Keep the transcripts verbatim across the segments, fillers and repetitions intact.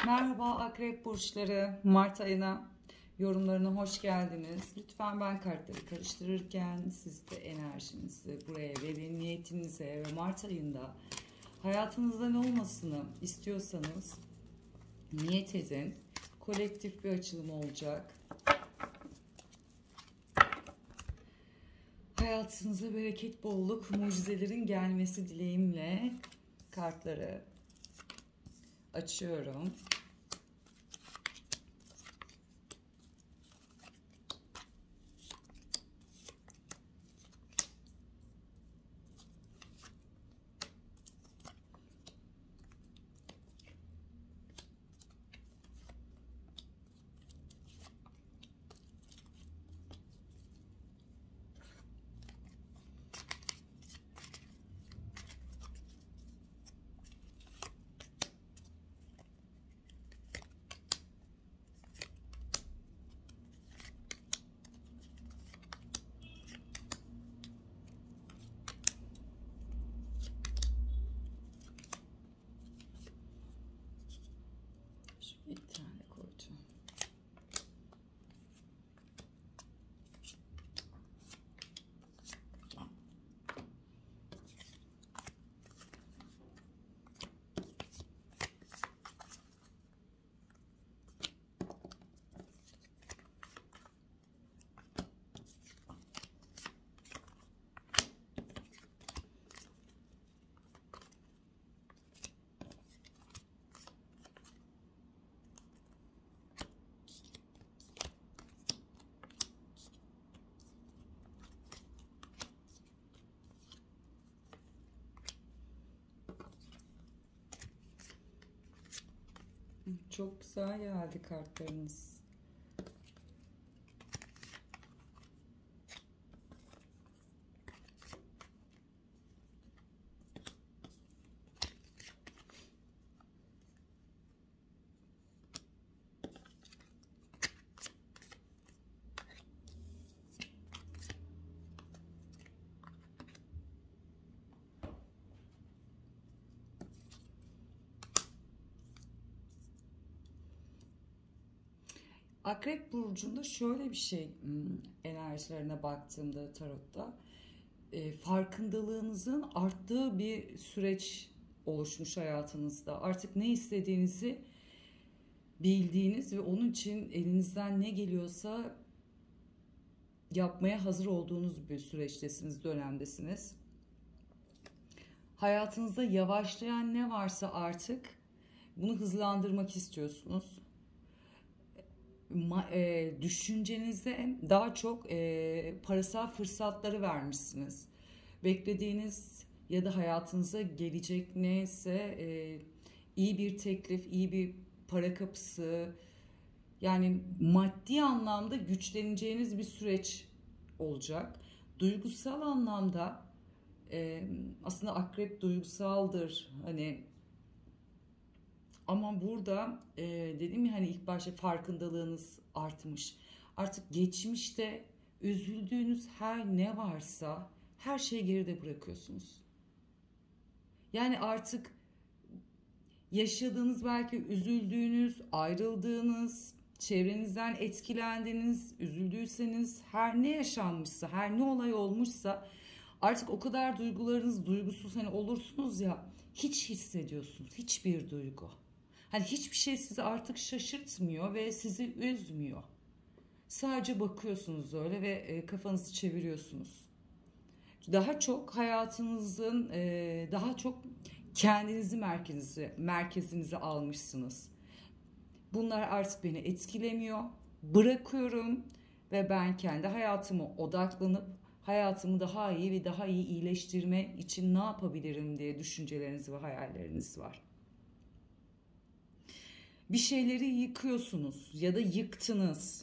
Merhaba Akrep Burçları, Mart ayına yorumlarına hoş geldiniz. Lütfen ben kartları karıştırırken siz de enerjinizi buraya verin, niyetinize ve Mart ayında hayatınızda ne olmasını istiyorsanız niyet edin. Kolektif bir açılım olacak. Hayatınıza bereket, bolluk, mucizelerin gelmesi dileğimle kartları açıyorum. Bir tane koyacağım. Çok güzel geldi kartlarınız. Akrep burcunda şöyle bir şey, enerjilerine baktığımda tarotta e, farkındalığınızın arttığı bir süreç oluşmuş hayatınızda. Artık ne istediğinizi bildiğiniz ve onun için elinizden ne geliyorsa yapmaya hazır olduğunuz bir süreçtesiniz, dönemdesiniz. Hayatınızda yavaşlayan ne varsa artık bunu hızlandırmak istiyorsunuz. E, düşüncenize daha çok e, parasal fırsatları vermişsiniz. Beklediğiniz ya da hayatınıza gelecek neyse e, iyi bir teklif, iyi bir para kapısı, yani maddi anlamda güçleneceğiniz bir süreç olacak. Duygusal anlamda e, aslında akrep duygusaldır. Hani ama burada e, dedim ya hani ilk başta farkındalığınız artmış. Artık geçmişte üzüldüğünüz her ne varsa her şeyi geride bırakıyorsunuz. Yani artık yaşadığınız, belki üzüldüğünüz, ayrıldığınız, çevrenizden etkilendiğiniz, üzüldüyseniz, her ne yaşanmışsa, her ne olay olmuşsa artık o kadar duygularınız duygusuz hani olursunuz ya, hiç hissediyorsunuz hiçbir duygu. Hani hiçbir şey sizi artık şaşırtmıyor ve sizi üzmüyor. Sadece bakıyorsunuz öyle ve kafanızı çeviriyorsunuz. Daha çok hayatınızın daha çok kendinizi merkezinize, merkezinize almışsınız. Bunlar artık beni etkilemiyor. Bırakıyorum ve ben kendi hayatıma odaklanıp hayatımı daha iyi ve daha iyi iyileştirme için ne yapabilirim diye düşünceleriniz ve hayalleriniz var. Bir şeyleri yıkıyorsunuz ya da yıktınız.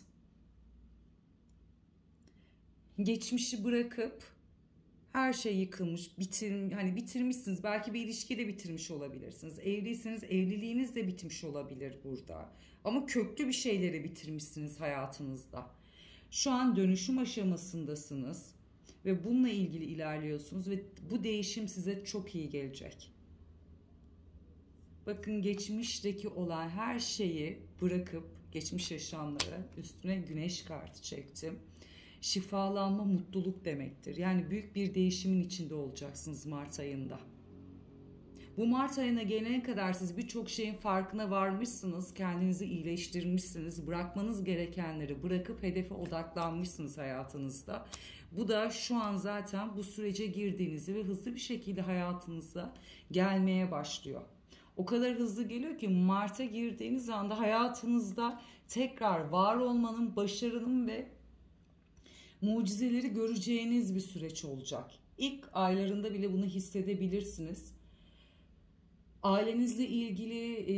Geçmişi bırakıp her şey yıkılmış, bitir, hani bitirmişsiniz. Belki bir ilişkiyi de bitirmiş olabilirsiniz. Evliyseniz evliliğiniz de bitmiş olabilir burada. Ama köklü bir şeyleri bitirmişsiniz hayatınızda. Şu an dönüşüm aşamasındasınız ve bununla ilgili ilerliyorsunuz ve bu değişim size çok iyi gelecek. Bakın, geçmişteki olan her şeyi bırakıp, geçmiş yaşamları, üstüne güneş kartı çektim. Şifalanma mutluluk demektir. Yani büyük bir değişimin içinde olacaksınız Mart ayında. Bu Mart ayına gelene kadar siz birçok şeyin farkına varmışsınız, kendinizi iyileştirmişsiniz, bırakmanız gerekenleri bırakıp hedefe odaklanmışsınız hayatınızda. Bu da şu an zaten bu sürece girdiğinizi ve hızlı bir şekilde hayatınıza gelmeye başlıyor. O kadar hızlı geliyor ki Mart'a girdiğiniz anda hayatınızda tekrar var olmanın, başarının ve mucizeleri göreceğiniz bir süreç olacak. İlk aylarında bile bunu hissedebilirsiniz. Ailenizle ilgili e,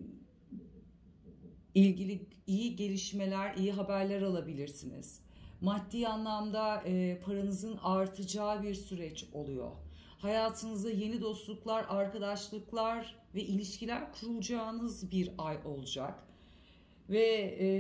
ilgili iyi gelişmeler, iyi haberler alabilirsiniz. Maddi anlamda e, paranızın artacağı bir süreç oluyor. Hayatınızda yeni dostluklar, arkadaşlıklar ve ilişkiler kuracağınız bir ay olacak. Ve e,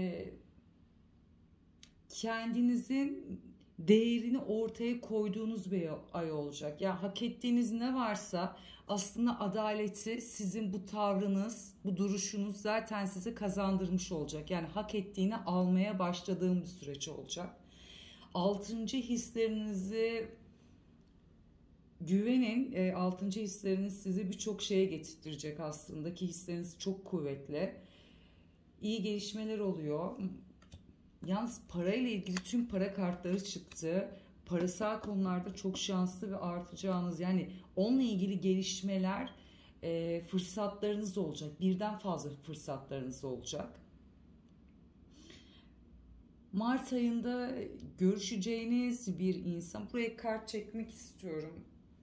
kendinizin değerini ortaya koyduğunuz bir ay olacak. Yani hak ettiğiniz ne varsa aslında adaleti sizin bu tavrınız, bu duruşunuz zaten size kazandırmış olacak. Yani hak ettiğini almaya başladığım bir süreç olacak. Altıncı hislerinizi güvenin. E, altıncı hisleriniz sizi birçok şeye getirtirecek aslında ki hisleriniz çok kuvvetli. İyi gelişmeler oluyor. Yalnız parayla ilgili tüm para kartları çıktı. Parasal konularda çok şanslı ve artacağınız, yani onunla ilgili gelişmeler, e, fırsatlarınız olacak. Birden fazla fırsatlarınız olacak. Mart ayında görüşeceğiniz bir insan. Buraya kart çekmek istiyorum.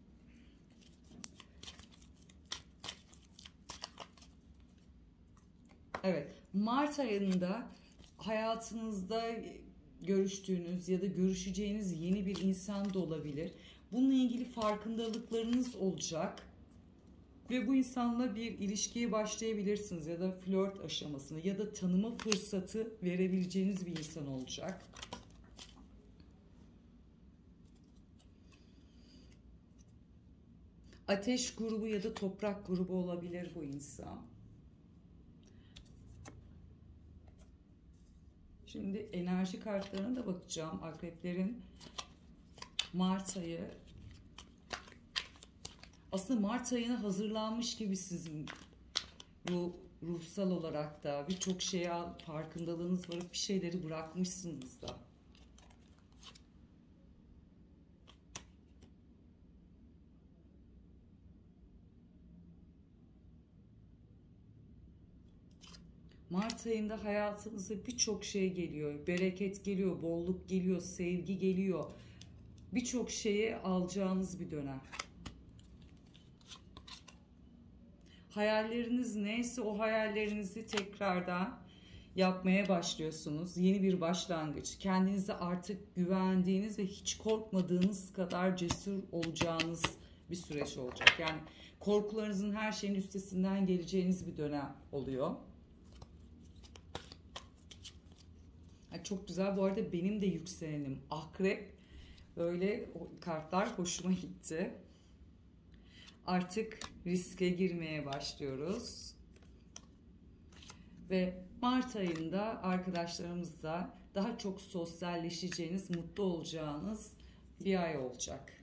Evet, Mart ayında hayatınızda görüştüğünüz ya da görüşeceğiniz yeni bir insan da olabilir. Bununla ilgili farkındalıklarınız olacak. Ve bu insanla bir ilişkiye başlayabilirsiniz ya da flört aşamasını ya da tanıma fırsatı verebileceğiniz bir insan olacak. Ateş grubu ya da toprak grubu olabilir bu insan. Şimdi enerji kartlarına da bakacağım. Akreplerin Mart ayı. Aslında Mart ayına hazırlanmış gibi sizin ruh, ruhsal olarak da birçok şeye farkındalığınız var. Bir şeyleri bırakmışsınız da. Mart ayında hayatınıza birçok şey geliyor. Bereket geliyor, bolluk geliyor, sevgi geliyor. Birçok şeye alacağınız bir dönem. Hayalleriniz neyse o hayallerinizi tekrardan yapmaya başlıyorsunuz. Yeni bir başlangıç. Kendinize artık güvendiğiniz ve hiç korkmadığınız kadar cesur olacağınız bir süreç olacak. Yani korkularınızın her şeyin üstesinden geleceğiniz bir dönem oluyor. Çok güzel. Bu arada benim de yükselenim Akrep. Böyle kartlar hoşuma gitti. Artık riske girmeye başlıyoruz. Ve Mart ayında arkadaşlarımızla daha çok sosyalleşeceğiniz, mutlu olacağınız bir ay olacak.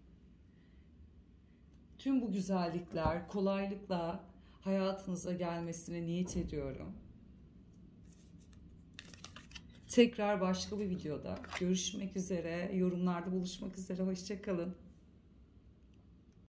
Tüm bu güzellikler kolaylıkla hayatınıza gelmesine niyet ediyorum. Tekrar başka bir videoda görüşmek üzere, yorumlarda buluşmak üzere. Hoşça kalın.